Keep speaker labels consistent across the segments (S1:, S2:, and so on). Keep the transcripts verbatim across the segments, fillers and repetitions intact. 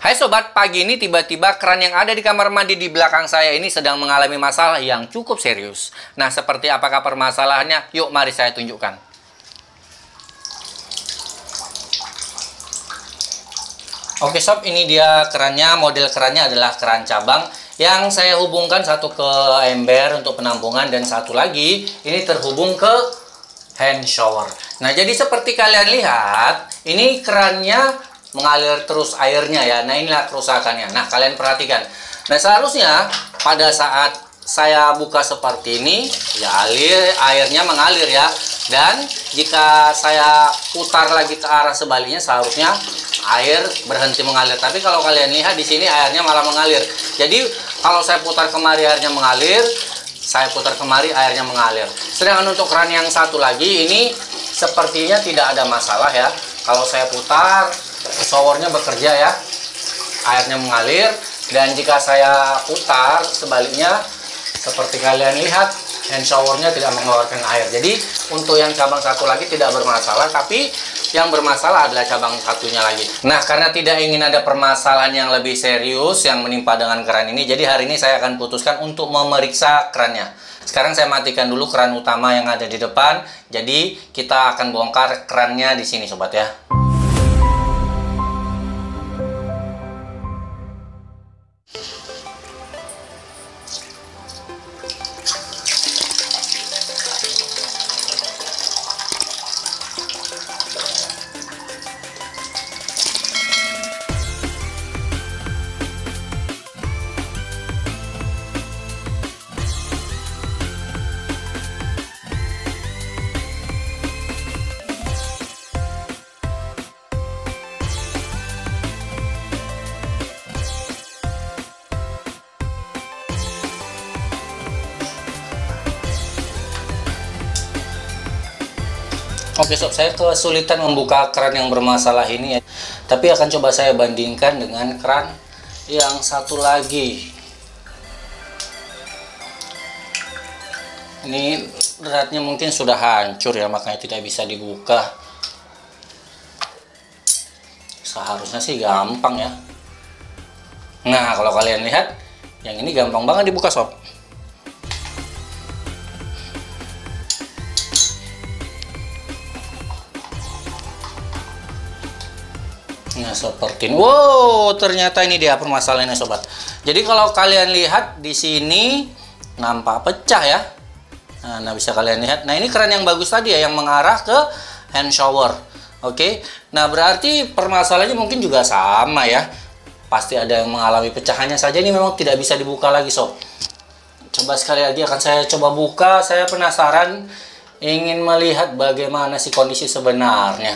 S1: Hai sobat, pagi ini tiba-tiba keran yang ada di kamar mandi di belakang saya ini sedang mengalami masalah yang cukup serius. Nah, seperti apakah permasalahannya? Yuk, mari saya tunjukkan. Oke sob, ini dia kerannya. Model kerannya adalah keran cabang yang saya hubungkan satu ke ember untuk penampungan dan satu lagi ini terhubung ke hand shower. Nah, jadi seperti kalian lihat, ini kerannya mengalir terus airnya ya. Nah, inilah kerusakannya. Nah, kalian perhatikan. Nah, seharusnya pada saat saya buka seperti ini, ya alir airnya mengalir ya. Dan jika saya putar lagi ke arah sebaliknya, seharusnya air berhenti mengalir. Tapi kalau kalian lihat di sini airnya malah mengalir. Jadi kalau saya putar kemari airnya mengalir, saya putar kemari airnya mengalir. Sedangkan untuk keran yang satu lagi ini sepertinya tidak ada masalah ya. Kalau saya putar, showernya bekerja ya, airnya mengalir. Dan jika saya putar sebaliknya, seperti kalian lihat, hand showernya tidak mengeluarkan air. Jadi untuk yang cabang satu lagi tidak bermasalah, tapi yang bermasalah adalah cabang satunya lagi. Nah, karena tidak ingin ada permasalahan yang lebih serius yang menimpa dengan keran ini, jadi hari ini saya akan putuskan untuk memeriksa kerannya. Sekarang saya matikan dulu keran utama yang ada di depan. Jadi kita akan bongkar kerannya di sini sobat ya. Oke sob, saya kesulitan membuka keran yang bermasalah ini ya. Tapi akan coba saya bandingkan dengan keran yang satu lagi. Ini beratnya mungkin sudah hancur ya, makanya tidak bisa dibuka. Seharusnya sih gampang ya. Nah, kalau kalian lihat, yang ini gampang banget dibuka sob. Nah, seperti ini. Wow, ternyata ini dia permasalahannya sobat. Jadi kalau kalian lihat di sini nampak pecah ya. Nah, nah bisa kalian lihat. Nah, ini keran yang bagus tadi ya, yang mengarah ke hand shower. Oke. Nah, berarti permasalahannya mungkin juga sama ya. Pasti ada yang mengalami pecahannya saja, ini memang tidak bisa dibuka lagi sob. Coba sekali lagi akan saya coba buka. Saya penasaran, ingin melihat bagaimana sih kondisi sebenarnya.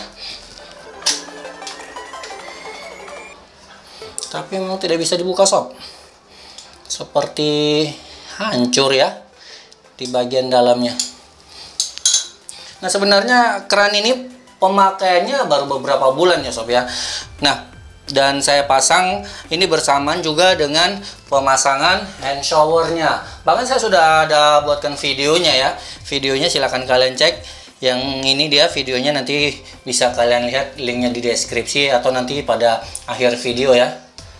S1: Tapi memang tidak bisa dibuka sob. Seperti hancur ya di bagian dalamnya. Nah, sebenarnya keran ini pemakaiannya baru beberapa bulan ya sob ya. Nah, dan saya pasang ini bersamaan juga dengan pemasangan hand showernya. Bahkan saya sudah ada buatkan videonya ya. Videonya silahkan kalian cek. Yang ini dia videonya, nanti bisa kalian lihat linknya di deskripsi atau nanti pada akhir video ya.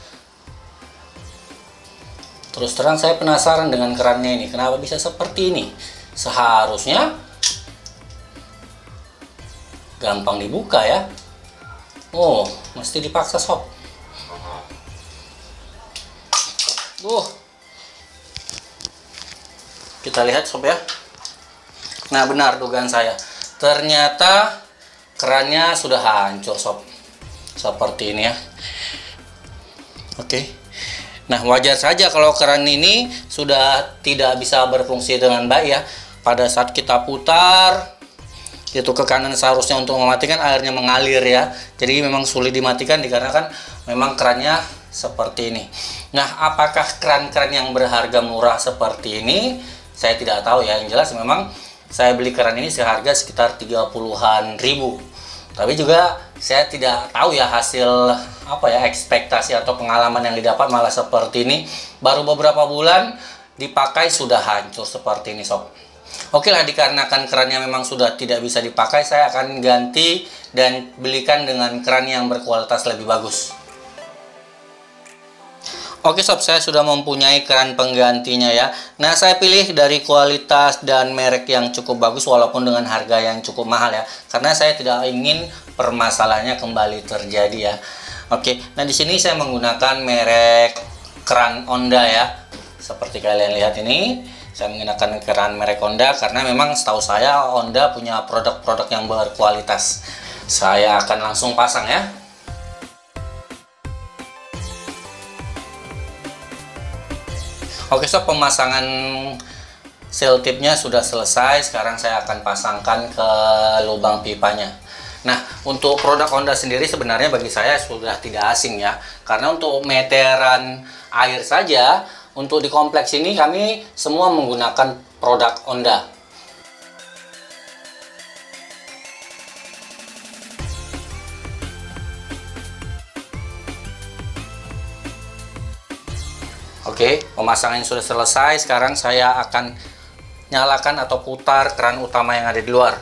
S1: Terus terang saya penasaran dengan kerannya ini, kenapa bisa seperti ini? Seharusnya gampang dibuka ya. Oh, mesti dipaksa sob. Uh. Kita lihat sob ya. Nah, benar dugaan saya. Ternyata kerannya sudah hancur sob. Seperti ini ya. Oke. Nah, wajar saja kalau keran ini sudah tidak bisa berfungsi dengan baik ya. Pada saat kita putar itu ke kanan, seharusnya untuk mematikan airnya mengalir ya. Jadi memang sulit dimatikan dikarenakan memang kerannya seperti ini. Nah, apakah keran-keran yang berharga murah seperti ini? Saya tidak tahu ya. Yang jelas memang saya beli keran ini seharga sekitar tiga puluhan ribu. Tapi juga saya tidak tahu ya hasil apa ya ekspektasi atau pengalaman yang didapat malah seperti ini. Baru beberapa bulan dipakai sudah hancur seperti ini sob. Oke lah, dikarenakan kerannya memang sudah tidak bisa dipakai, saya akan ganti dan belikan dengan keran yang berkualitas lebih bagus. Oke sob, saya sudah mempunyai keran penggantinya ya. Nah, saya pilih dari kualitas dan merek yang cukup bagus walaupun dengan harga yang cukup mahal ya. Karena saya tidak ingin permasalahannya kembali terjadi ya. Oke, nah di sini saya menggunakan merek keran Honda ya. Seperti kalian lihat ini, saya menggunakan keran merek Honda karena memang setahu saya Honda punya produk-produk yang berkualitas. Saya akan langsung pasang ya. Oke sob, pemasangan seal tipnya sudah selesai. Sekarang saya akan pasangkan ke lubang pipanya. Nah, untuk produk Honda sendiri sebenarnya bagi saya sudah tidak asing ya. Karena untuk meteran air saja, untuk di kompleks ini kami semua menggunakan produk Honda. Oke, pemasangan sudah selesai. Sekarang saya akan nyalakan atau putar keran utama yang ada di luar.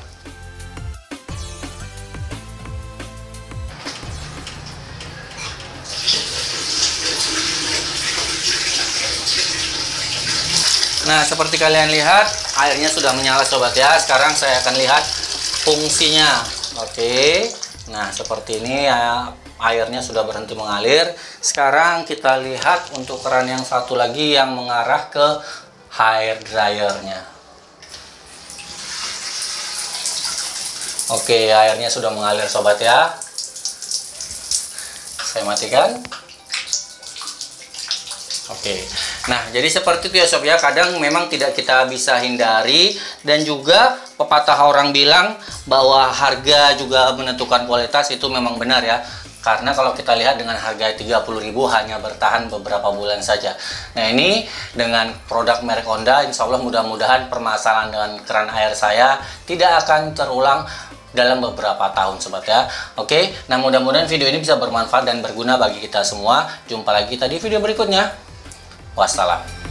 S1: Nah, seperti kalian lihat, airnya sudah menyala sobat ya. Sekarang saya akan lihat fungsinya. Oke, nah seperti ini ya. Airnya sudah berhenti mengalir. Sekarang kita lihat untuk keran yang satu lagi yang mengarah ke hair dryernya. Oke, airnya sudah mengalir sobat ya. Saya matikan. Oke, nah jadi seperti itu ya sob ya. Kadang memang tidak kita bisa hindari, dan juga pepatah orang bilang bahwa harga juga menentukan kualitas, itu memang benar ya. Karena kalau kita lihat dengan harga tiga puluh ribu hanya bertahan beberapa bulan saja. Nah ini dengan produk merek Honda, insya Allah mudah-mudahan permasalahan dengan keran air saya tidak akan terulang dalam beberapa tahun sobat ya. Oke, nah mudah-mudahan video ini bisa bermanfaat dan berguna bagi kita semua. Jumpa lagi kita di video berikutnya. Wassalam.